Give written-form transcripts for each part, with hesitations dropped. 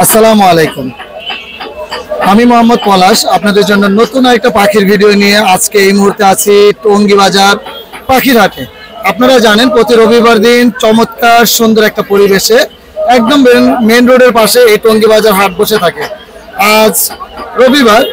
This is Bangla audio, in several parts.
আসসালামু আলাইকুম। আমি মোহাম্মদ পলাশ, আপনাদের জন্য নতুন একটা পাখির ভিডিও নিয়ে আজকে এই মুহূর্তে আছি টঙ্গী বাজার পাখির হাটে। আপনারা জানেন প্রতি রবিবার দিন চমৎকার সুন্দর একটা পরিবেশে একদম মেন রোডের পাশে এই টঙ্গী বাজার হাট বসে থাকে। আজ রবিবার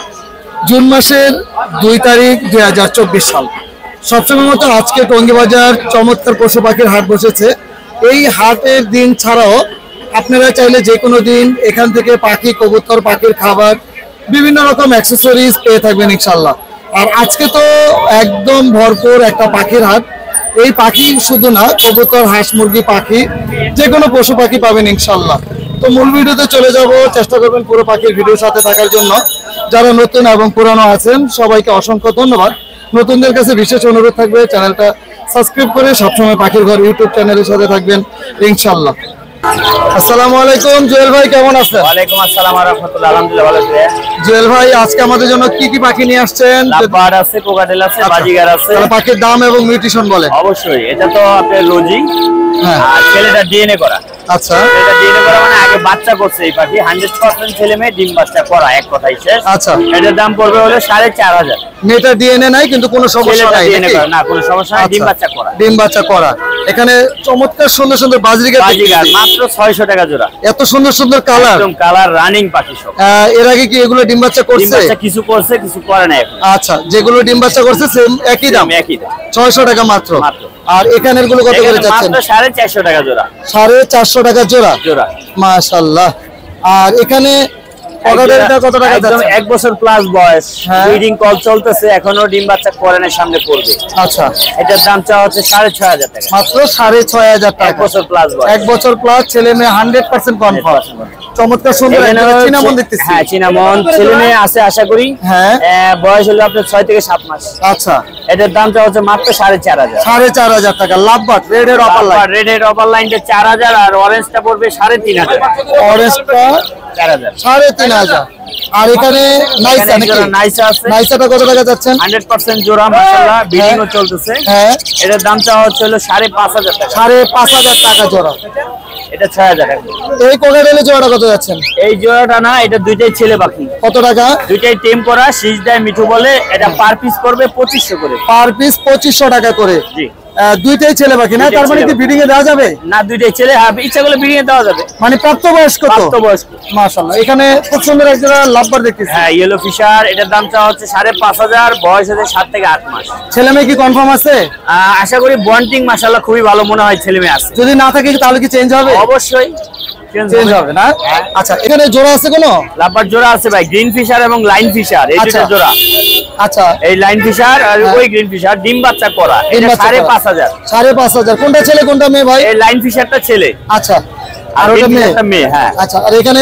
জুন মাসের 2 তারিখ 2024 সাল। সবসময় মতো আজকে টঙ্গী বাজার চমৎকার পশু পাখির হাট বসেছে। এই হাটের দিন ছাড়াও আপনারা চাইলে যে কোনো দিন এখান থেকে পাখি, কবুতর, পাখির খাবার, বিভিন্ন রকম অ্যাক্সেসরিজ পেয়ে থাকবেন ইনশাল্লাহ। আর আজকে তো একদম ভরপুর একটা পাখির হাট। এই পাখি শুধু না, কবুতর, হাঁস, মুরগি, পাখি, যে কোনো পশু পাখি পাবেন ইনশাল্লাহ। তো মূল ভিডিওতে চলে যাব, চেষ্টা করবেন পুরো পাখির ভিডিওর সাথে থাকার জন্য। যারা নতুন এবং পুরানো আছেন সবাইকে অসংখ্য ধন্যবাদ। নতুনদের কাছে বিশেষ অনুরোধ থাকবে চ্যানেলটা সাবস্ক্রাইব করে সবসময় পাখির ঘর ইউটিউব চ্যানেলের সাথে থাকবেন ইনশাল্লাহ। আসসালামু আলাইকুম জুয়েল ভাই, কেমন আছেন? ওয়ালাইকুম আসসালাম ওয়া রাহমাতুল্লাহ। আলহামদুলিল্লাহ ভালো আছি। জুয়েল ভাই, আজকে আমাদের জন্য কি কি পাখি নিয়ে আসছেন? লাভবার্ড আছে, কোকাটেল আছে, বাজিগার আছে। তাহলে পাখির দাম এবং মিউটেশন বলে। অবশ্যই, এটা তো আপনার লজি। হ্যাঁ, আর ছেলেটা ডিএনএ করা। আচ্ছা, এটা ডিএনএ করা মানে আগে বাচ্চা করছে এই পাখি। 100% ছেলে মেয়ে ডিম বাচ্চা করা, এক কথাই শেষ। আচ্ছা, এটার দাম পড়বে হলো 4500। মেয়েটা ডিএনএ নাই কিন্তু কোনো সমস্যা নাই, ডিএনএ করা না, কোনো সমস্যা নাই, ডিম বাচ্চা করা। ডিম বাচ্চা করা। এখানে চমৎকার সুন্দর সুন্দর বাজিগার মাত্র 600 টাকা জোড়া। এত সুন্দর সুন্দর কালার, একদম কালার রানিং পাখি সব। এর আগে কি এগুলো ডিম বাচ্চা ডিম করছে? বাচ্চা কিছু করছে, কিছু করে না এখন। আচ্ছা, যেগুলো ডিম বাচ্চা করছে সেম একই দাম, 600 টাকা মাত্র। আর এখানের গুলো কত করে যাচ্ছেন? মাত্র 450 টাকা জোড়া। 450 টাকা জোড়া। জোড়া, মাশাআল্লাহ। আর এখানে কোকাটেলটা কত টাকা যাচ্ছে? 1 বছর প্লাস বয়স, ব্রিডিং কল চলতেছে, এখনো ডিম বাচ্চা করে না, সামনে করবে। আচ্ছা, এটার দাম চাওয়া হচ্ছে 6500 টাকা। মাত্র 6500 টাকা। 1 বছর প্লাস বয়স। 1 বছর প্লাস, ছেলে মেয়ে 100% কনফার্ম। চমৎকার সুন্দর চিনামন দেখতেছি। হ্যাঁ, চিনামন ছেলে মেয়ে আছে আশা করি। হ্যাঁ, বয়স হলো আপনার 6 থেকে 7 মাস। আচ্ছা, এটার দাম চাওয়া হচ্ছে মাত্র 4500। 4500 টাকা। লাভবার্ড রেড এর অপার লাইন, রেড এর অপার লাইনটা 4000 আর অরেঞ্জটা পড়বে 3500। অরেঞ্জটা 4000, 3500। আর এখানে নাইসা নাকি? নাইসা আছে। নাইসাটা কত টাকা যাচ্ছেন? 100% জোড়া, মাশাআল্লাহ, ব্রিডিংও চলতেছে। হ্যাঁ, এটার দাম চাওয়া হচ্ছে হলো 5500 টাকা। 5500 টাকা জোড়া। এটা 6000 টাকা। এই কোকাটেলের জোড়াটা কত যাচ্ছেন? এই জোড়াটা না, এটা দুইটাই ছেলে পাখি। কত টাকা? দুইটাই টেম করা, শীষ দেয়, মিঠু বলে। এটা পার পিস করবে 2500 করে। পার পিস 2500 টাকা করে। জি, দুইটাই ছেলে পাখি না? তার মানে কি ব্রিডিং এ দেওয়া যাবে? না, দুইটাই ছেলে। হ্যাঁ, ইচ্ছা করলে ব্রিডিং এ দেওয়া যাবে। মানে প্রাপ্তবয়স্ক তো? প্রাপ্তবয়স্ক। মাশাআল্লাহ। এখানে খুব সুন্দর একটা লাভবার্ড দেখতেছি। হ্যাঁ, ইয়েলো ফিশার। এটার দাম চাওয়া হচ্ছে 5500, বয়স হচ্ছে 7 থেকে 8 মাস। ছেলে মেয়ে কি কনফার্ম আছে? আশা করি বন্টিং মাশাআল্লাহ খুবই ভালো মনে হয়, ছেলে মেয়ে আছে। যদি না থাকে তাহলে কি চেঞ্জ হবে? অবশ্যই চেঞ্জ হবে না? আচ্ছা, এখানে জোড়া আছে কোনো? লাভবার্ড জোড়া আছে ভাই, গ্রিন ফিশার এবং লাইন ফিশার, এই দুটো জোড়া। আচ্ছা, এই লাইন ফিশার আর ওই গ্রিন ফিশার ডিম বাচ্চা করা। এটা 5500। 5500। কোনটা ছেলে কোনটা মেয়ে ভাই? এই লাইন ফিশারটা ছেলে। আচ্ছা, আর ওটা মেয়ে? হ্যাঁ। আচ্ছা, আর এখানে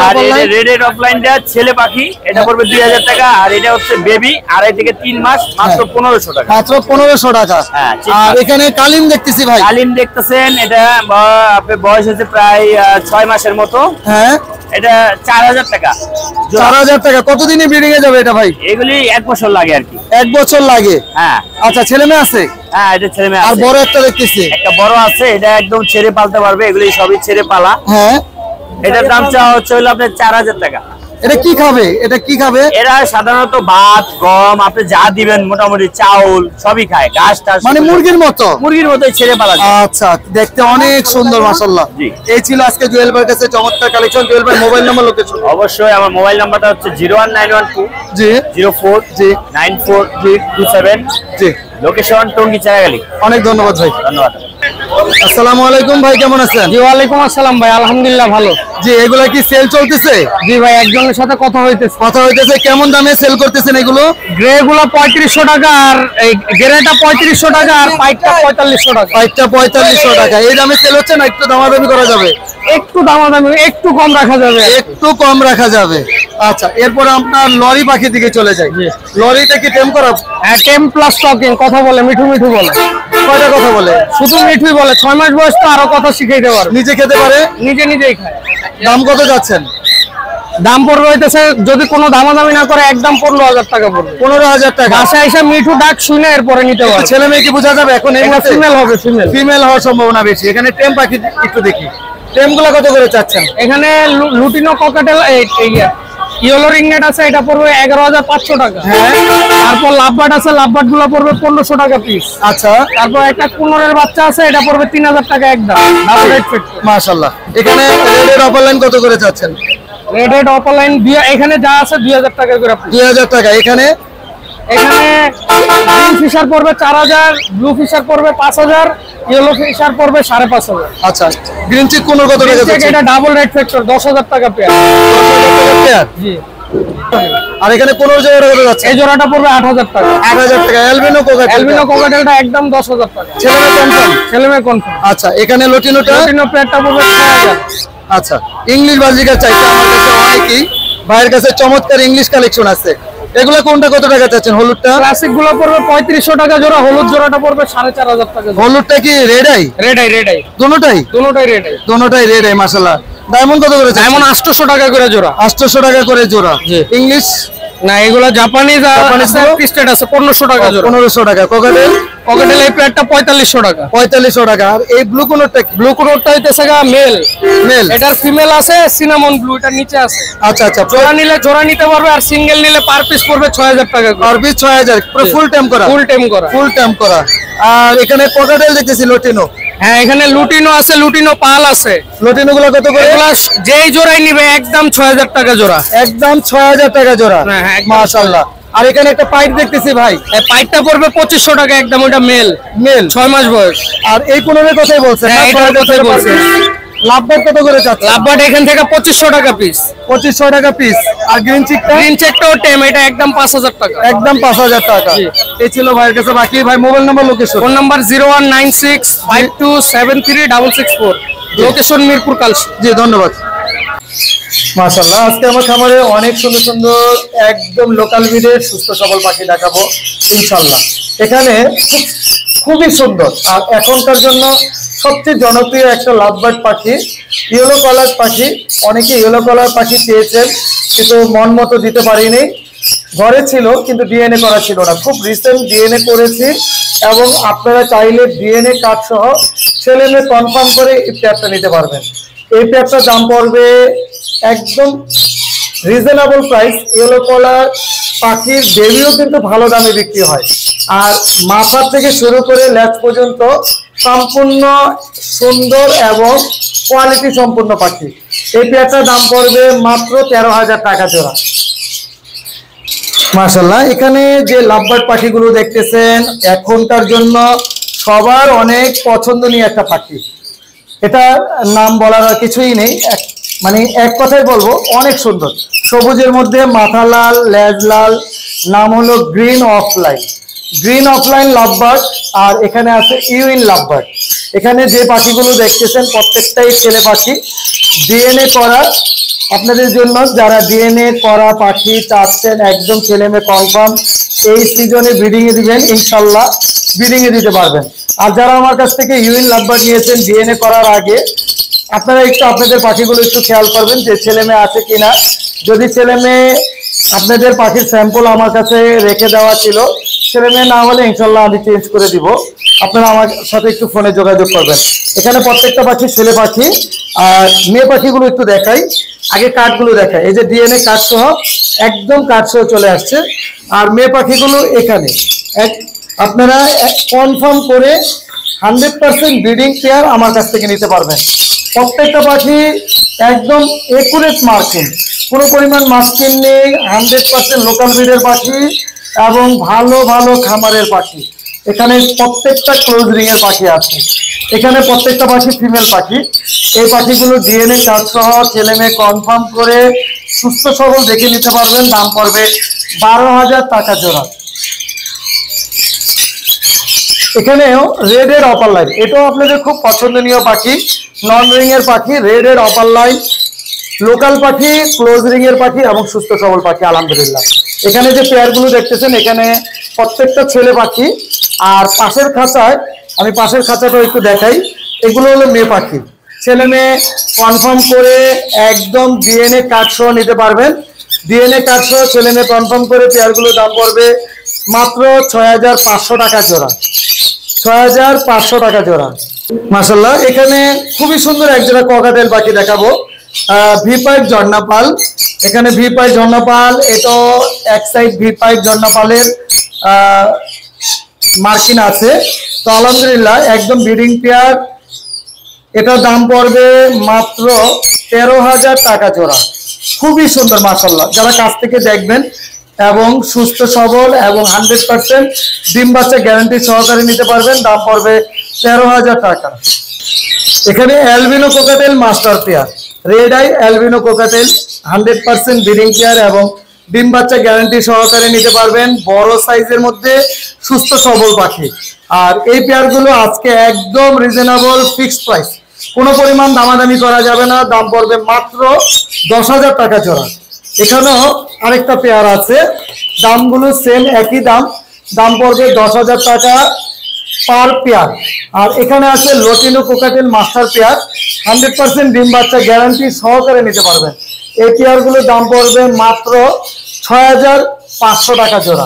রেড এর অফলাইনটা ছেলে পাখি, এটা পড়বে 2000 টাকা। আর এটা হচ্ছে বেবি, 2.5 থেকে 3 মাস, মাত্র 1500 টাকা। মাত্র 1500 টাকা। হ্যাঁ। আর এখানে কালিম দেখতেছি ভাই। কালিম দেখতেছেন, এটা আপনার বয়স হচ্ছে প্রায় 6 মাসের মতো। হ্যাঁ, এটা 4000 টাকা। 4000 টাকা। কতদিনে ব্রিডিং এ যাবে এটা ভাই? এগুলি 1 বছর লাগে আর কি। 1 বছর লাগে? হ্যাঁ। আচ্ছা, ছেলে মেয়ে আছে? হ্যাঁ, এটা ছেলে মেয়ে আছে। আর বড় একটা দেখতেছি। একটা বড় আছে, এটা একদম ছেড়ে পালতে পারবে। এগুলি সবই ছেড়ে পালা। হ্যাঁ, এটার দাম চাওয়া হচ্ছে হলো আপনার 4000 টাকা। এটা কি খাবে? এটা কি খাবে? এরা সাধারণত ভাত, গম, আপনি যা দিবেন মোটামুটি চাউল সবই খায়, ঘাস টাস, মানে মুরগির মতো? মুরগির মতোই ছেড়ে পালা। আচ্ছা, দেখতে অনেক সুন্দর মাশাআল্লাহ। এই ছিল আজকে জুয়েল ভাইয়ের কাছে চমৎকার কালেকশন। জুয়েল ভাই মোবাইল নাম্বার, লোকেশন? অবশ্যই, আমার মোবাইল নাম্বারটা হচ্ছে 01912 জি 04 জি 94 27 জি। লোকেশন টঙ্গী চারাগালি। অনেক ধন্যবাদ ভাই। ধন্যবাদ। আসসালামু আলাইকুম ভাই, কেমন আছেন? জি, ওয়ালাইকুম আসসালাম ভাই, আলহামদুলিল্লাহ ভালো। জি, এগুলা কি সেল চলতেছে? জি ভাই, একজনের সাথে কথা হইতেছে। কেমন দামে সেল করতেছেন এগুলো? গ্রে গুলো 3500 টাকা, আর এই গ্রেটা 3500 টাকা, আর পাইটটা 4500 টাকা। পাইটটা 4500 টাকা। এই দামে সেল হচ্ছে না? একটু দামাদামি করা যাবে? একটু দামাদামি, একটু কম রাখা যাবে। একটু কম রাখা যাবে। আচ্ছা, এরপরে আপনার লরি পাখি দিকে চলে যাই। লরিটা কি টেম করা? হ্যাঁ, টেম প্লাস টকিং, কথা বলে, মিঠু মিঠু বলে। কয়টা কথা বলে? শুধু মিঠুই বলে। 6 মাস বয়স তো, আরো কথা শিখাইতে পারে। নিজে খেতে পারে? নিজেই খায়। দাম কত যাচ্ছেন? দাম পড়বে হইতেছে, যদি কোনো দামাদামি না করে, একদম 15000 টাকা পড়বে। 15000 টাকা। বাসায় এসে মিঠু ডাক শুনে এরপরে নিতে পারবে। ছেলে মেয়ে কি বোঝা যাবে এখন? এই ফিমেল হবে, ফিমেল হওয়ার সম্ভাবনা বেশি। এখানে টেম পাখি একটু দেখি। টেমগুলো কত করে চাচ্ছেন? এখানে লুটিনো ককাটেল ইয়েলো রিংনেট আছে, এটা পড়বে 11,500 টাকা। হ্যাঁ, তারপর লাভবার্ড আছে, লাভবার্ড গুলো পড়বে 1500 টাকা পিস। আচ্ছা, তারপর একটা কুনোরের বাচ্চা আছে, এটা পড়বে 3000 টাকা একদম। মাশাআল্লাহ। এখানে রেডের অফলাইন কত করে চাচ্ছেন? রেডেড অফলাইন এখানে যা আছে 2000 টাকা করে। 2000 টাকা। এখানে গ্রিন ফিশার পড়বে 4000, ব্লু ফিশার পড়বে 5000, ইয়েলো ফিশার পড়বে 5500। আচ্ছা, গ্রিন চিক কোন কত টাকা যাচ্ছে? এটা ডাবল রেড ফ্যাক্টর 10,000 টাকা পেয়ার। 10,000 টাকা পেয়ার। জি। আর এখানে কোন জোড়া কত যাচ্ছে? এই জোড়াটা পড়বে 8000 টাকা। 8000 টাকা। অ্যালবিনো কোকাটেলটা একদম 10,000 টাকা। ছেলেমেয়ে কনফার্ম? ছেলেমেয়ে কনফার্ম। আচ্ছা, এখানে লটিনোটা? লটিনো পেয়ারটা পড়বে 6000। আচ্ছা, ইংলিশ বাজিকার চাইছে আমার কাছে অনেকেই, ভাইয়ের কাছে চমৎকার ইংলিশ কালেকশন আছে। এগুলা কোনটা কত টাকা চাচ্ছেন? হলুদটা? ক্লাসিক গুলো পড়বে 3500 টাকা জোড়া, হলুদ জোড়াটা পড়বে 4500 টাকা জোড়া। হলুদটা কি রেড আই? রেড আই দুটোটাই? দুটোটাই রেড আই। মাশাআল্লাহ। ডায়মন্ড কত করে? ডায়মন্ড 800 টাকা করে জোড়া। 800 টাকা করে জোড়া। ইংলিশ না, এগুলা জাপানিজ আছে, পিস্টেড আছে 1500 টাকা জোড়া। 1500 টাকা। কোকাটেল এই পেয়ারটা 4500 টাকা। 4500 টাকা। আর এই ব্লু কোনটা কি? ব্লু কোনটা হইতেছে মেল। এটার ফিমেল আছে সিনামন ব্লু, এটার নিচে আছে। আচ্ছা আচ্ছা, জোড়া নিলে জোড়া নিতে পারবে, আর সিঙ্গেল নিলে পার পিস পড়বে 6000 টাকা। Per piece 6000। পুরো ফুল টাইম করা? ফুল টাইম করা। আর এখানে কোকাটেল দেখতেছি লটিনো। হ্যাঁ, এখানে লুটিনো আছে, লুটিনো পাল আছে। লটিনো গুলো কত করে? যেই জোড়াই নিবে একদম 6000 টাকা জোড়া। একদম 6000 টাকা জোড়া। হ্যাঁ, মাশাআল্লাহ। আর এখানে একটা পাইপ দেখতেছি ভাই, এই পাইপটা পড়বে 2500 টাকা একদম। ওটা মেল 6 মাস বয়স। আর এই কোনের কথাই বলছেন? হ্যাঁ, এটার কথাই বলছেন। লাভবার্ড কত করে চাচ্ছে? লাভবার্ড এখান থেকে 2500 টাকা পিস। 2500 টাকা পিস। আর গ্রিন চেকটাও টেম, এটা একদম 5000 টাকা। একদম 5000 টাকা। এই ছিল ভাইয়ের কাছে। বাকি ভাই mobile number, location? Phone number 019652736664, location Mirpur Kalshi. জি, ধন্যবাদ। মাশাআল্লাহ, আজকে আমার খামারে অনেক সুন্দর সুন্দর একদম লোকাল ব্রিডের সুস্থ সবল পাখি দেখাবো ইনশাআল্লাহ। এখানে খুবই সুন্দর আর এখনকার জন্য সবচেয়ে জনপ্রিয় একটা লাভবার্ড পাখি, ইয়েলো কলার পাখি। অনেকে ইয়েলো কলার পাখি চেয়েছেন, কিন্তু মন মতো দিতে পারিনি। ঘরে ছিল কিন্তু ডিএনএ করা ছিল না। খুব রিসেন্ট ডিএনএ করেছি, এবং আপনারা চাইলে ডিএনএ কার্ড সহ ছেলে মেয়ে কনফার্ম করে এই পেয়ারটা নিতে পারবেন। এই পেয়ারটার দাম পড়বে একদম রিজনেবল প্রাইস। ইয়েলো কলার পাখির বেবিও কিন্তু ভালো দামে বিক্রি হয়, আর মাথা থেকে শুরু করে লেজ পর্যন্ত সম্পূর্ণ সুন্দর এবং কোয়ালিটি সম্পূর্ণ পাখি। এই পেয়ারটার দাম পড়বে মাত্র 13,000 টাকা জোড়া। মাশাআল্লাহ, এখানে যে লাভবার্ড পাখিগুলো দেখতেছেন এখনকার জন্য সবার অনেক পছন্দনীয় একটা পাখি। এটা নাম বলার আর কিছুই নেই, মানে এক কথাই বলবো অনেক সুন্দর। সবুজের মধ্যে মাথা লাল, লেজ লাল। নাম হলো গ্রিন অফলাইন লাভবার্ড। আর এখানে আছে ইউইন লাভবার্ড। এখানে যে পাখিগুলো দেখতেছেন প্রত্যেকটাই ছেলে পাখি, ডিএনএ করা। আপনাদের জন্য যারা ডিএনএ করা পাখি চাচ্ছেন, একদম ছেলে মেয়ে কনফার্ম, এই সিজনে ব্রিডিং এ দিবেন ইনশাল্লাহ, ব্রিডিং এ দিতে পারবেন। আর যারা আমার কাছ থেকে ইউইন লাভবার্ড নিয়েছেন ডিএনএ করার আগে, আপনারা একটু আপনাদের পাখিগুলো একটু খেয়াল করবেন যে ছেলে মেয়ে আছে কিনা। যদি ছেলে মেয়ে, আপনাদের পাখির স্যাম্পল আমার কাছে রেখে দেওয়া ছিল, ছেলে মেয়ে না হলে ইনশাল্লাহ আমি চেঞ্জ করে দিব। আপনারা আমার সাথে একটু ফোনে যোগাযোগ করবেন। এখানে প্রত্যেকটা পাখি ছেলে পাখি। আর মেয়ে পাখিগুলো একটু দেখাই, আগে কার্ডগুলো দেখাই। এই যে ডিএনএ কার্ড সহ, একদম কার্ড সহ চলে আসছে। আর মেয়ে পাখিগুলো এখানে আপনারা কনফার্ম করে 100% ব্রিডিং পেয়ার আমার কাছ থেকে নিতে পারবেন। প্রত্যেকটা পাখি একদম একুরেট মার্কিং, কোনো পরিমাণ মার্কিং নেই। 100% লোকাল ব্রিডের পাখি এবং ভালো ভালো খামারের পাখি। এখানে প্রত্যেকটা ক্লোজ রিং এর পাখি আছে। এখানে প্রত্যেকটা পাখি ফিমেল পাখি। এই পাখিগুলো ডিএনএ কার্ড সহ ছেলে মেয়ে কনফার্ম করে সুস্থ সবল দেখে নিতে পারবেন। দাম পড়বে 12,000 টাকা জোড়া। এখানেও রেড এর অপার লাইন, এটাও আপনাদের খুব পছন্দনীয় পাখি, নন রিং এর পাখি। রেড এর অপার লাইন, লোকাল পাখি, ক্লোজ রিং এর পাখি এবং সুস্থ সবল পাখি আলহামদুলিল্লাহ। এখানে যে পেয়ারগুলো দেখতেছেন এখানে প্রত্যেকটা ছেলে পাখি। আর পাশের খাঁচায়, আমি পাশের খাঁচাটা একটু দেখাই, এগুলো হলো মেয়ে পাখি। ছেলে মেয়ে কনফার্ম করে একদম ডিএনএ কার্ড সহ নিতে পারবেন। ডিএনএ কার্ড সহ ছেলে মেয়ে কনফার্ম করে পেয়ারগুলো দাম পড়বে মাত্র 6,500 টাকা জোড়া। 6,500 টাকা জোড়া। মাশাআল্লাহ, এখানে খুবই সুন্দর একজোড়া ককাটেল পাখি দেখাবো। ভি5 ঝর্ণাপাল, এখানে ভি5 ঝর্ণাপাল, এটা এক সাইড ভি5 ঝর্ণাপালের মার্কিং আছে। তো আলহামদুলিল্লাহ একদম ব্রিডিং পেয়ার। এটার দাম পড়বে মাত্র 13,000 টাকা জোড়া। খুবই সুন্দর মাশাআল্লাহ, যারা কাছ থেকে দেখবেন এবং সুস্থ সবল এবং 100% ডিম বাচ্চা গ্যারান্টি সহকারে নিতে পারবেন। দাম পড়বে 13,000 টাকা। এখানে albino cockatiel master pair, red eye albino cockatiel 100% breeding pair এবং ডিম বাচ্চা গ্যারান্টি সহকারে নিতে পারবেন। বড় সাইজের মধ্যে সুস্থ সবল পাখি। আর এই পেয়ারগুলো আজকে একদম রিজনেবল ফিক্সড প্রাইস, কোনো পরিমাণ দামাদামি করা যাবে না। দাম পড়বে মাত্র 10,000 টাকা জোড়া। এখানেও আরেকটা পেয়ার আছে, দামগুলো সেম একই দাম। দাম পড়বে 10,000 টাকা পার পেয়ার। আর এখানে আছে লটিনো কোকাটেল মাস্টার পেয়ার, 100% ডিম বাচ্চা গ্যারান্টি সহকারে নিতে পারবেন। এই পেয়ারগুলোর দাম পড়বে মাত্র 6,500 টাকা জোড়া।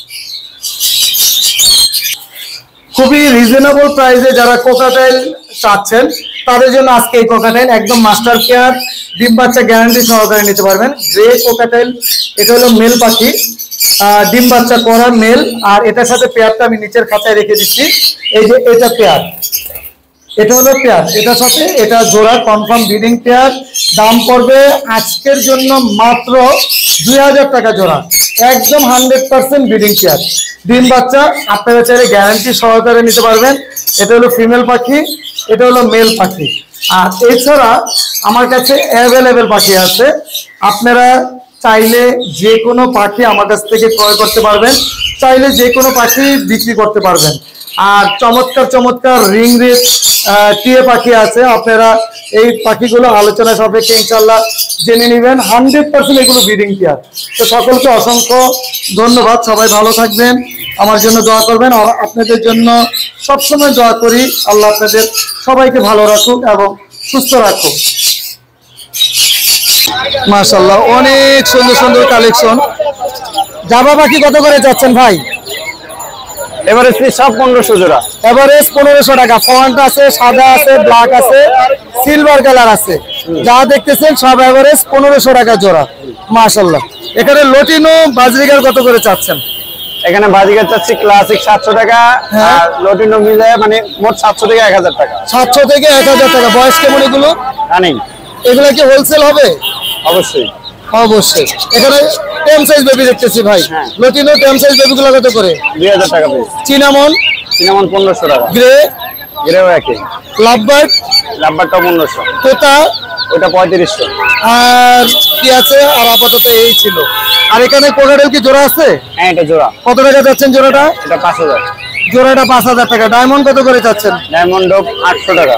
খুবই রিজনেবল প্রাইসে যারা কোকাটেল চাচ্ছেন তাদের জন্য আজকে এই কোকাটেল একদম মাস্টার পেয়ার, ডিম বাচ্চা গ্যারান্টি সহকারে নিতে পারবেন। গ্রে কোকাটেল, এটা হলো মেল পাখি, ডিম বাচ্চা করা মেল। আর এটার সাথে পেয়ারটা আমি নিচের খাঁচায় রেখে দিচ্ছি। এই যে এটা পেয়ার, এটা হলো পেয়ার, এটার সাথে এটা জোড়া কনফার্ম ব্রিডিং পেয়ার। দাম পড়বে আজকের জন্য মাত্র 2,000 টাকা জোড়া। একদম 100% ব্রিডিং পেয়ার, ডিম বাচ্চা আপনারা চাইলে গ্যারান্টি সহকারে নিতে পারবেন। এটা হলো ফিমেল পাখি, এটা হলো মেল পাখি। আর এছাড়া আমার কাছে অ্যাভেলেবেল পাখি আছে, আপনারা চাইলে যে কোনো পাখি আমার কাছ থেকে ক্রয় করতে পারবেন, চাইলে যে কোনো পাখি বিক্রি করতে পারবেন। আর চমৎকার চমৎকার রিং রেট টিয়ে পাখি আছে, আপনারা এই পাখিগুলো আলোচনা সাপেক্ষে ইনশাল্লাহ জেনে নেবেন। 100% এগুলো ব্রিডিং পেয়ার। তো সকলকে অসংখ্য ধন্যবাদ, সবাই ভালো থাকবেন, আমার জন্য দোয়া করবেন। আর আপনাদের জন্য সবসময় দোয়া করি, আল্লাহ আপনাদের সবাইকে ভালো রাখুক এবং সুস্থ রাখুক। মাশাআল্লাহ, অনেক সুন্দর সুন্দর কালেকশন। জাবা পাখি কত করে যাচ্ছেন ভাই? এভারেজ সব 1500 জোড়া। এভারেজ 1500 টাকা। ফন্ট আছে, সাদা আছে, ব্ল্যাক আছে, সিলভার কালার আছে, যা দেখতেছেন সব এভারেজ 1500 টাকা জোড়া। মাশাআল্লাহ। এখানে লটিনো বাজরিগার কত করে চাচ্ছেন? এখানে বাজিগার চাচ্ছি ক্লাসিক 700 টাকা, আর লটিনো মিলে মানে মোট 700 থেকে 1000 টাকা। 700 থেকে 1000 টাকা। বয়স কেমন এগুলো? রানিং। এগুলো কি হোলসেল হবে? অবশ্যই অবশ্যই। এখানে টেম সাইজ বেবি দেখতেছি ভাই, লটিনো টেম সাইজ বেবিগুলো কত করে? 2000 টাকা পিস। চিনামন? চিনামন 1500 টাকা। গ্রে? গ্রেও একই। লাভবার্ড? লাভবারটা 1500। তোতা? ওটা 3500। আর কি আছে? আর আপাতত এই ছিল। আর এখানে কোকাটেল কি জোড়া আছে? হ্যাঁ, এটা জোড়া। কত টাকা যাচ্ছেন জোড়াটা? এটা 5000। জোড়াটা 5000 টাকা। ডায়মন্ড কত করে যাচ্ছেন? ডায়মন্ড 800 টাকা।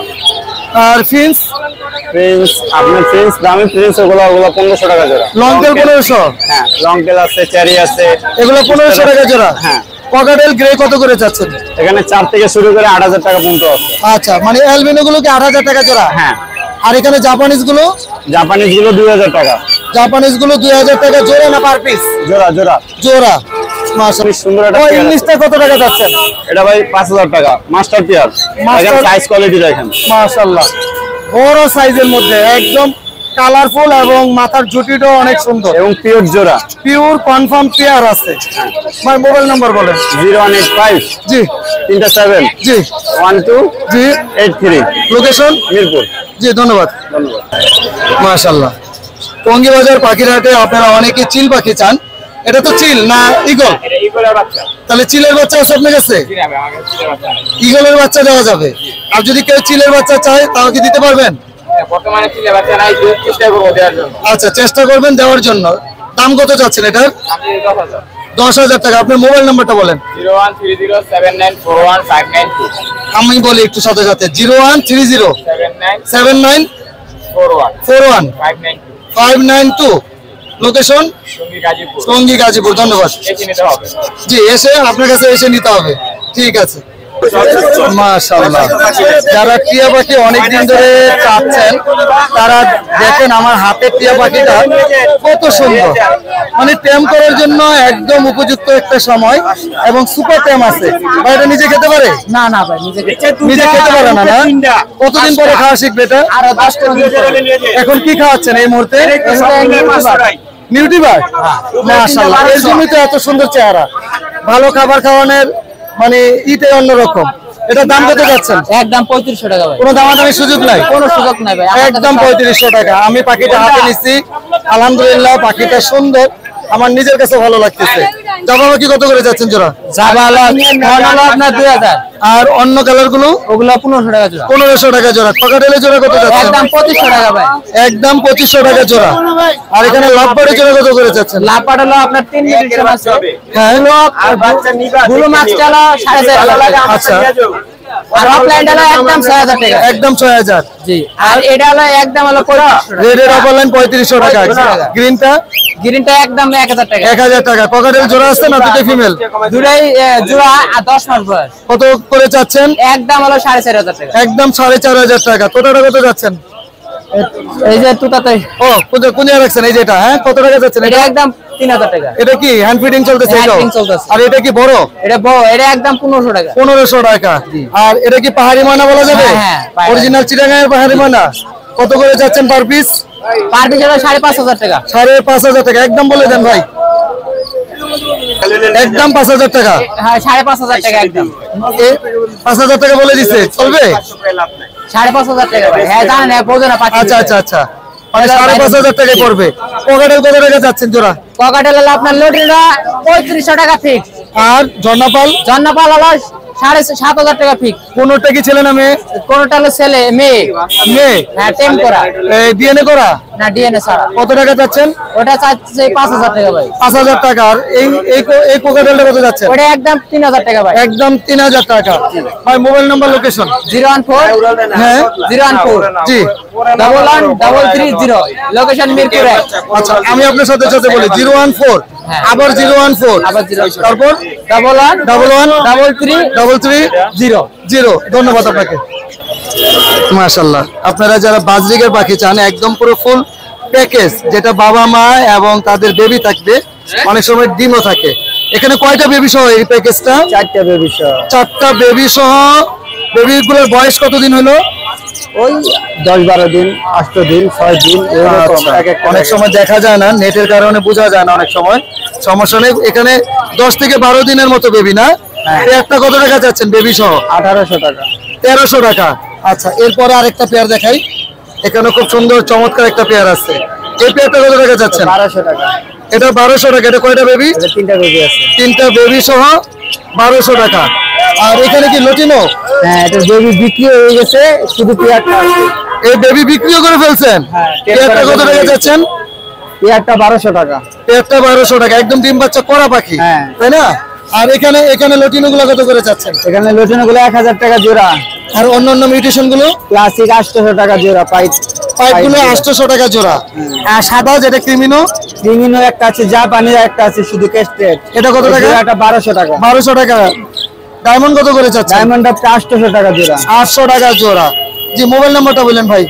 আর ফিন্স? প্রিন্স, আপনার প্রিন্স দামি প্রিন্স ওগুলো 1500 টাকা জোড়া। Long tail 1500? হ্যাঁ, লং টেল আছে, চেরি আছে, এগুলো 1500 টাকা জোড়া। হ্যাঁ। কোকাটেল গ্রে কত করে যাচ্ছেন? এখানে 4 থেকে শুরু করে 8000 টাকা পর্যন্ত আছে। আচ্ছা, মানে অ্যালবিনো গুলো কি 8000 টাকা জোড়া? হ্যাঁ। আর এখানে জাপানিজ গুলো? জাপানিজ গুলো 2000 টাকা। জাপানিজ গুলো 2000 টাকা জোড়া না পার পিস? জোড়া জোড়া জোড়া। মাশাআল্লাহ, সুন্দর একটা ও পেয়ার ইংলিশটা কত টাকা যাচ্ছেন? এটা ভাই 5000 টাকা। মাস্টার পেয়ার, দেখেন সাইজ কোয়ালিটি দেখেন। মাশাআল্লাহ, বড় সাইজের মধ্যে একদম কালারফুল এবং মাথার জুটিটাও অনেক সুন্দর এবং পিওর জোড়া, পিওর কনফার্ম পেয়ার আছে। ভাই মোবাইল নাম্বার বলেন। 0185 জি 37 জি 12 জি 83। লোকেশন মিরপুর। জি ধন্যবাদ। ধন্যবাদ। মাশাআল্লাহ, টঙ্গী বাজার পাখির হাটে আপনারা অনেকে চিল পাখি চান। এটা তো চিল না ঈগল? এটা ইগলের বাচ্চা। তাহলে চিলের বাচ্চা আছে আপনার কাছে? জি না ভাই, আমার কাছে চিলের বাচ্চা নাই। ঈগলের বাচ্চা দেওয়া যাবে। আর যদি কেউ চিলের বাচ্চা চায় তাহলে কি দিতে পারবেন? বর্তমানে চিলের বাচ্চা নাই, চেষ্টা করব দেওয়ার জন্য। আচ্ছা, চেষ্টা করবেন দেওয়ার জন্য। দাম কত চাচ্ছেন এটার? আমি 10000। 10,000 টাকা। আপনার মোবাইল নাম্বারটা বলেন। 0130794152। আমি বলি একটু সাথে সাথে। 0130794152। লোকেশন টঙ্গী গাজীপুর। ধন্যবাদ। এসে নিতে হবে। জি, এসে আপনার কাছে এসে নিতে হবে। ঠিক আছে। মাশাআল্লাহ, যারা টিয়া পাখি অনেকদিন ধরে চাচ্ছেন তারা দেখেন আমার হাতের টিয়া পাখিটা কত সুন্দর, মানে টেম করার জন্য একদম উপযুক্ত একটা সময় এবং সুপার টেম আছে। ভাই এটা নিজে খেতে পারে? না না ভাই, নিজে নিজে খেতে পারে না? না, কতদিন পরে খাওয়া শিখবে এটা? আরো 10 দিন পরে। এখন কি খাওয়াচ্ছেন এই মুহূর্তে? নিউট্রিবার। মাশাআল্লাহ, এই জন্যই তো এত সুন্দর চেহারা। ভালো খাবার খাওয়ানোর মানে ইটাই অন্যরকম। এটা দাম কত যাচ্ছেন? একদম 3500 টাকা ভাই। কোনো দামাদামির সুযোগ নাই? কোনো সুযোগ নাই ভাই, একদম 3500 টাকা। আমি পাখিটা হাতে নিচ্ছি, আলহামদুলিল্লাহ পাখিটা সুন্দর, আমার নিজের কাছে ভালো লাগতেছে। জাবা পাখি কত করে যাচ্ছেন জোড়া? জাবা হলো আপনার 2000, আর অন্য কালার গুলো? ওগুলো 1500 টাকা জোড়া। 1500 টাকা জোড়া। ককাটেলের জোড়া কত যাচ্ছে? একদম 2500 টাকা ভাই। একদম 2500 টাকা জোড়া। আর এখানে লাভবারের জোড়া কত করে যাচ্ছেন? লাপাট হলো আপনার 3 মিনিটের আছে। হ্যাঁ, আর বাচ্চা নিবা ব্লু মাস্কটা হলো 4500 টাকা। আচ্ছা, আর অফলাইন হলো একদম 6000 টাকা। একদম 6000। জি, আর এটা হলো একদম হলো 3500 টাকা। রেডের অফলাইন 3500 টাকা। গ্রিনটা? গ্রিনটা একদম 1000 টাকা। 1000 টাকা। ককাটেল জোড়া আছে না দুটো ফিমেল? দুটাই জোড়া 10 মাস বয়স। কত করে চাচ্ছেন? একদম হলো 4500 টাকা। একদম 4500 টাকা। তোতাটা কত যাচ্ছেন? এই যে তুতাতে ও কোন জায়গায় রাখছেন? এই যেটা, হ্যাঁ, কত টাকা যাচ্ছেন এটা এটা? একদম 3000 টাকা। এটা কি হ্যান্ড ফিডিং চলতেছে? Hand এটাও? feeding চলতেছে। আর এটা কি বড়? এটা বড়, এটা একদম 1500 টাকা। 1500 টাকা। আর এটা কি পাহাড়ি ময়না বলা যাবে? হ্যাঁ, হ্যাঁ, পাহাড়ি। অরিজিনাল চিটাগাংয়ের পাহাড়ি ময়না। কত করে যাচ্ছেন পার পিস? পার পিস হলো 5500 টাকা। 5500 টাকা। একদম বলে দেন ভাই, একদম 5000 টাকা। হ্যাঁ, 5500 টাকা একদম। 5000 টাকা বলে দিচ্ছে, চলবে? 5500 টাকা ভাই। হ্যাঁ, জানেন না, বোঝে না পাখি। আচ্ছা আচ্ছা আচ্ছা, মানে 5500 টাকায় পড়বে। ককাটেল কত টাকা যাচ্ছেন জোড়া? ককাটেল হলো আপনার লোটিটা 3500 টাকা ফিক্স। আর জর্নাপাল? জন্নাপাল হলো 7500 টাকা ফিক্স। কোনটা কি ছেলে না মেয়ে? কোনটা হলো ছেলে, মেয়ে। মেয়ে। হ্যাঁ, টেম করা, ডিএনএ করা? না ডিএনএ ছাড়া। কত টাকা যাচ্ছেন? ওটা চাচ্ছে 5000 টাকা ভাই। 5000 টাকা। আর এই কোকাটেলটা কত যাচ্ছে? ওটা একদম 3000 টাকা ভাই। একদম 3000 টাকা। ভাই মোবাইল নাম্বার, লোকেশন? 014 হ্যাঁ 014 জি 113330, লোকেশন মিরপুর 1। আচ্ছা, আমি আপনার সাথে সাথে বলি 014, হ্যাঁ। আবার 014, আবার 014, তারপর 113330। ধন্যবাদ আপনাকে। মাশাআল্লাহ, আপনারা যারা বাজরিকের পাখি চান একদম পুরো ফুল প্যাকেজ, যেটা বাবা মা এবং তাদের বেবি থাকবে, অনেক সময় ডিমও থাকে। এখানে কয়টা বেবি সহ এই প্যাকেজটা? 4টা বেবি সহ। 4টা বেবি সহ। বেবিগুলোর বয়স কতদিন হলো? ওই 10-12 দিন, 8 দিন, 6 দিন এরকম। আচ্ছা, অনেক সময় দেখা যায় না, নেটের কারণে বোঝা যায় না, অনেক সময় সমস্যা নেই। এখানে 10 থেকে 12 দিনের মতো বেবি না? একটা কত টাকা যাচ্ছেন বেবি সহ? 1800 টাকা। 1300 টাকা। আচ্ছা, এরপরে আরেকটা পেয়ার দেখাই। এখানে খুব সুন্দর চমৎকার একটা পেয়ার আছে। এই পেয়ারটা কত টাকা যাচ্ছেন? 1200 টাকা। এটা 1200 টাকা। এটা কয়টা বেবি? এটা 3টা বেবি আছে। 3টা বেবি সহ 1200 টাকা। আর এখানে কি লটিনো? হ্যাঁ, এটা বেবি বিক্রি হয়ে গেছে, শুধু পেয়ারটা আছে। এই বেবি বিক্রিও করে ফেলছেন? হ্যাঁ, পেয়ারটা কত টাকা যাচ্ছেন? পেয়ারটা 1200 টাকা। পেয়ারটা 1200 টাকা। একদম ডিম বাচ্চা করা পাখি, হ্যাঁ। তাই না? আর এখানে লটিনো গুলো কত করে যাচ্ছেন? এখানে লোচনা গুলো 1000 টাকা জোড়া। আর অন্যান্য মিউটেশন গুলো? ক্লাসিক 800 টাকা জোড়া। পাইপ গুলো 800 টাকা জোড়া। আর সাদা যেটা ক্রিমিনো? ক্রিমিনো একটা আছে, জাপানি একটা আছে শুধু ক্যাস্টেড। এটা কত টাকা? এটা 1200 টাকা। 1200 টাকা। ডায়মন্ড কত করে যাচ্ছে? ডায়মন্ডটা 800 টাকা জোড়া। 800 টাকা জোড়া। জি, মোবাইল নাম্বারটা বলেন ভাই।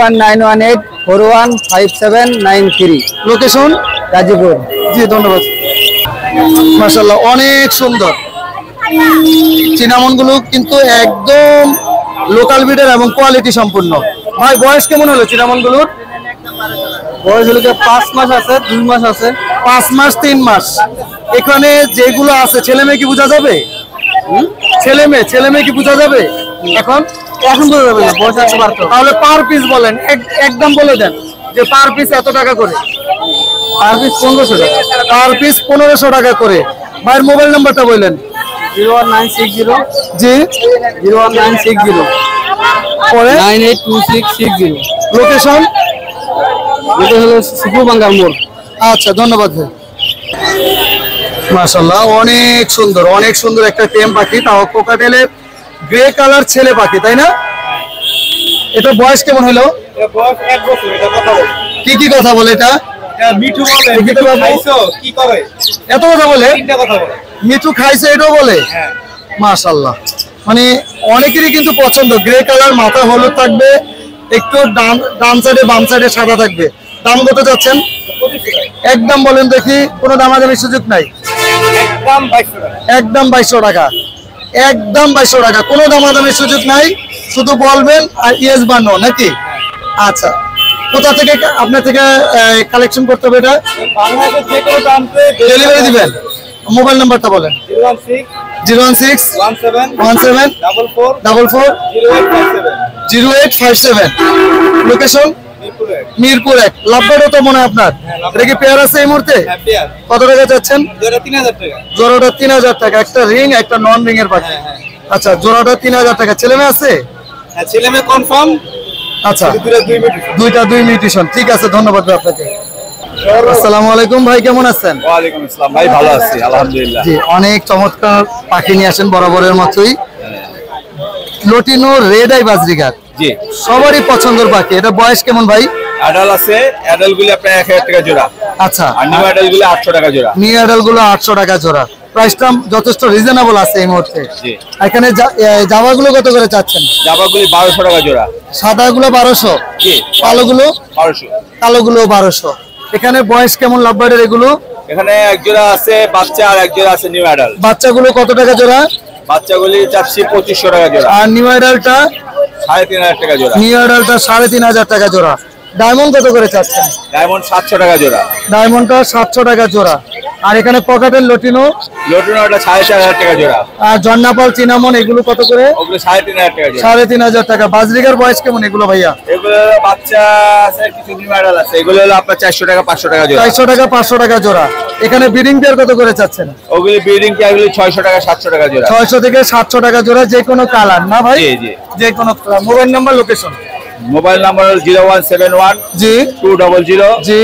01918415793। লোকেশন? গাজীপুর। জি, ধন্যবাদ। মাশাআল্লাহ, অনেক সুন্দর। চিনামন গুলো কিন্তু একদম লোকাল ব্রিডের এবং কোয়ালিটি সম্পূর্ণ। ভাই বয়স কেমন হলো চিনামন গুলোর? বয়স হলো 5 মাস আছে, 2 মাস আছে। 5 মাস 3 মাস। এখানে যেগুলো আছে ছেলে মেয়ে কি বোঝা যাবে? ছেলে মেয়ে কি বোঝা যাবে? এখন বোঝা যাবে না, বয়স আছে পারতো। তাহলে পার পিস বলেন, একদম বলে দেন যে পার পিস এত টাকা করে। পার পিস 1500 টাকা। পার পিস 1500 টাকা করে। ভাইয়ের মোবাইল নাম্বারটা বলেন। 01960 জি 01960 পরে 982660। লোকেশন? এটা হলো সুপুরবাঙ্গার মোড়। আচ্ছা, ধন্যবাদ ভাই। মাশাআল্লাহ, অনেক সুন্দর একটা টেম পাখি, তাও কোকাটেলের গ্রে কালার ছেলে পাখি, তাই না? এটা বয়স কেমন হলো? বয়স 1 বছর। এটা কথা বল। কি কথা বলে এটা? মিঠু বলে, মিঠু খাইছো কি করে? এত কথা বলে? 3টা কথা বলে। মিঠু খাইছে এটাও বলে? হ্যাঁ। মাশাআল্লাহ, মানে অনেকেরই কিন্তু পছন্দ, গ্রে কালার, মাথা হলুদ থাকবে, একটু ডান সাইডে বাম সাইডে সাদা থাকবে। দাম কত যাচ্ছেন? একদম বলেন দেখি, কোনো দামাদামির সুযোগ নাই। একদম 2200 টাকা, একদম 2200 টাকা, কোনো দামাদামির সুযোগ নাই, শুধু বলবেন আর ইয়েস বা নো নাকি? আচ্ছা, কোথা থেকে আপনার থেকে কালেকশন করতে হবে এটা? ডেলিভারি দিবেন? মোবাইল নাম্বারটা বলেন। 016-17-44-0857। লোকেশন মিরপুর 1। লাভবারও তো মনে হয় আপনার, এটা কি পেয়ার আছে এই মুহূর্তে? কত টাকা যাচ্ছেন? জোড়াটা 3000 টাকা, একটা রিং একটা নন রিং এর পাখি। আচ্ছা, জোড়াটা 3000 টাকা। ছেলে মেয়ে আছে? ছেলে মেয়ে কনফার্ম। আচ্ছা, দুইটা দুই মিউটেশন। ঠিক আছে, ধন্যবাদ আপনাকে। আসসালামু আলাইকুম ভাই, কেমন আছেন? ওয়ালাইকুম আসসালাম ভাই, ভালো আছি আলহামদুলিল্লাহ। জি, অনেক চমৎকার পাখি নিয়ে আসেন বরাবরের মতোই। লটিনো রেড আই বাজরিগার, জি সবারই পছন্দের পাখি। এটা বয়স কেমন ভাই? অ্যাডাল আছে, অ্যাডাল গুলি আপনার 1000 টাকা জোড়া। আচ্ছা, আর নিউ অ্যাডাল গুলি 800 টাকা জোড়া। নিউ অ্যাডাল গুলো 800 টাকা জোড়া। প্রাইসটা যথেষ্ট রিজনেবল আছে এই মুহূর্তে। জি, এখানে জাভা গুলো কত করে চাচ্ছেন? জাবা গুলি 1200 টাকা জোড়া। সাদা গুলো 1200, জি, কালো গুলো 1200। কালো গুলো 1200। এখানে বয়স কেমন লাভবার্ডের এগুলো? এখানে এক জোড়া আছে বাচ্চা আর এক জোড়া আছে নিউ অ্যাডাল। বাচ্চাগুলো কত টাকা জোড়া? বাচ্চাগুলি চাচ্ছি 2500 টাকা জোড়া। আর নিউ অ্যাডালটা? 3500 টাকা জোড়া। নিউ অ্যাডালটা 3500 টাকা জোড়া। ডায়মন্ড কত করে চাচ্ছেন? ডায়মন্ড 700 টাকা জোড়া। ডায়মন্ডটা 700 টাকা জোড়া। আর এখানে পকেটের লটিনো? লটুনোটা 4500 টাকা জোড়া। আর জন্নাপাল চিনামন এগুলো কত করে? ওগুলো 3500 টাকা জোড়া। 3500 টাকা। বাজরিগার বয়স কেমন এগুলো ভাইয়া? এগুলো বাচ্চা আছে, কিছু নিউ অ্যাডাল আছে। এগুলো হলো আপনার 400 টাকা 500 টাকা জোড়া। 400 টাকা 500 টাকা জোড়া। এখানে ব্রিডিং পেয়ার কত করে চাচ্ছেন? ওগুলি ব্রিডিং পেয়ারগুলি 600 টাকা 700 টাকা জোড়া। 600 থেকে 700 টাকা জোড়া, যে কোনো কালার না ভাই? জি জি। যে কোনো colour. Mobile number, location? Mobile number হল 0171 জি 200 জি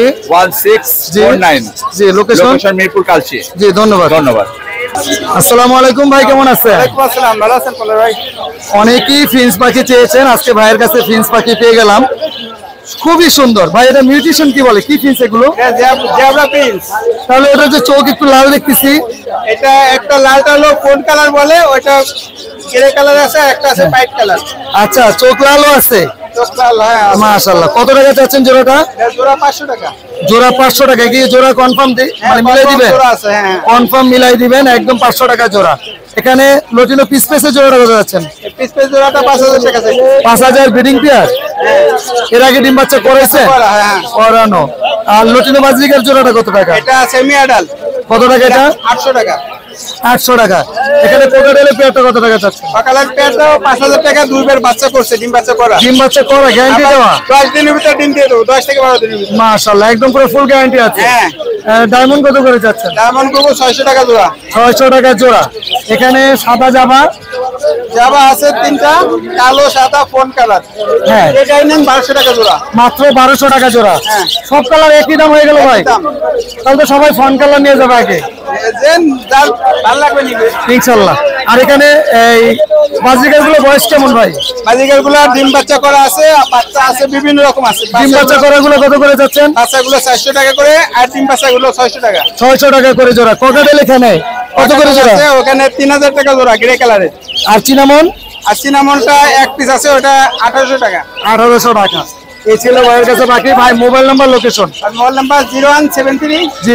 1649। জি। লোকেশন? লোকেশন মিরপুর কালচি। জি, ধন্যবাদ। ধন্যবাদ। আসসালামু আলাইকুম ভাই, কেমন আছেন? আসসালাম, ভালো আছেন পলাশ ভাই? অনেকেই ফিন্স পাখি চেয়েছেন, আজকে ভাইয়ের কাছে ফিন্স পাখি পেয়ে গেলাম, খুবই সুন্দর। ভাই এটা মিউটেশন কি বলে, কি ফিন্স এগুলো? Zebra prince. তাহলে ওটা যে চোখ একটু লাল দেখতেছি, এটা একটা লালটা হলো কোন কালার বলে, ওটা গ্রে কালার আছে, একটা আছে হোয়াইট কালার। আচ্ছা, চোখ লালও আছে। মাশাআল্লাহ। কত টাকা চাচ্ছেন জোড়াটা? জোড়া 500 টাকা। জোড়া 500 টাকা। কি জোড়া কনফার্ম মানে মিলাই দিবেন? কনফার্ম মিলাই দিবেন, একদম 500 টাকা জোড়া। এখানে লটিনো পিস পিসের জোড়াটা কত যাচ্ছেন? পিস পিস জোড়াটা 5000 টাকা আছে। 5000 ব্রিডিং পেয়ার? এর আগে ডিম বাচ্চা করেছে? করানো। আর লটিনো বাজরিকার জোড়াটা কত টাকা? এটা সেমি অ্যাডাল। কত টাকা এটা? 800 টাকা। 800 টাকা। এখানে কোকাটেলের পেয়ারটা কত টাকা চাচ্ছেন? সকালের পেয়ারটাও 5000 টাকা, দুইবার বাচ্চা করছে, ডিম বাচ্চা করা। ডিম বাচ্চা করা, গ্যারান্টি দেওয়া? 10 দিনের ভিতরে ডিম দিয়ে দেবো, 10 থেকে 12 দিনের ভিতরে। মাশাআল্লাহ, একদম পুরো ফুল গ্যারান্টি আছে। হ্যাঁ। ডায়মন্ড কত করে যাচ্ছেন? ডায়মন্ড করবো 600 টাকা জোড়া। 600 টাকা জোড়া। এখানে সাদা জাভা? জাভা আছে 3টা, কালো সাদা ফোন কালার। হ্যাঁ। এটাই নেন 1200 টাকা জোড়া। মাত্র 1200 টাকা জোড়া। হ্যাঁ। সব কালার একই দাম হয়ে গেল ভাই? একই দাম। তাহলে তো সবাই ফোন কালার নিয়ে যাবে আগে যেন যার ভালো লাগবে নিবে ইনশাআল্লাহ। আর এখানে এই বাজরিকার গুলো বয়স কেমন ভাই? বাজিকার গুলো ডিম বাচ্চা করা আছে, বাচ্চা আছে, বিভিন্ন রকম আছে। ডিম বাচ্চা করা গুলো কত করে যাচ্ছেন? বাচ্চাগুলো 400 টাকা করে, আর ডিম বাচ্চাগুলো 600 টাকা। 600 টাকা করে জোড়া। কোকাটেল এখানে কত করে জোড়া? আছে ওখানে 3000 টাকা জোড়া গ্রে কালারের। আর চিনামন? আর সিনামনটা এক পিস আছে, ওটা 1800 টাকা। 1800 টাকা। এই ছিল ভাইয়ের কাছে বাকি। ভাই মোবাইল নাম্বার, লোকেশন? আর মোবাইল নাম্বার 0173 জি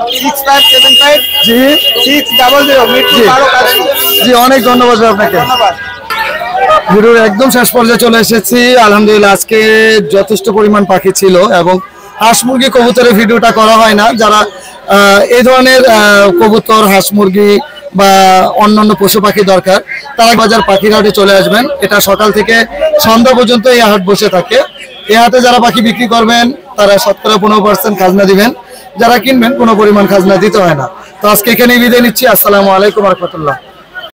6575 জি 600 মিরপুর 12 কালচি। জি, অনেক ধন্যবাদ ভাই আপনাকে। ধন্যবাদ। ভিডিওর একদম শেষ পর্যায়ে চলে এসেছি। আলহামদুলিল্লাহ, আজকে যথেষ্ট পরিমাণ পাখি ছিল এবং হাঁস মুরগি কবুতরের ভিডিওটা করা হয় না। যারা এই ধরনের কবুতর, হাঁস মুরগি বা অন্যান্য পশু পাখি দরকার, তারা বাজার পাখির হাটে চলে আসবেন। এটা সকাল থেকে সন্ধ্যা পর্যন্ত এই হাট বসে থাকে। এই হাটে যারা পাখি বিক্রি করবেন তারা 15% খাজনা দিবেন, যারা কিনবেন কোনো পরিমাণ খাজনা দিতে হয় না। তো আজকে এখানেই বিদায় নিচ্ছি। আসসালামু আলাইকুম ওয়া রাহমাতুল্লাহ।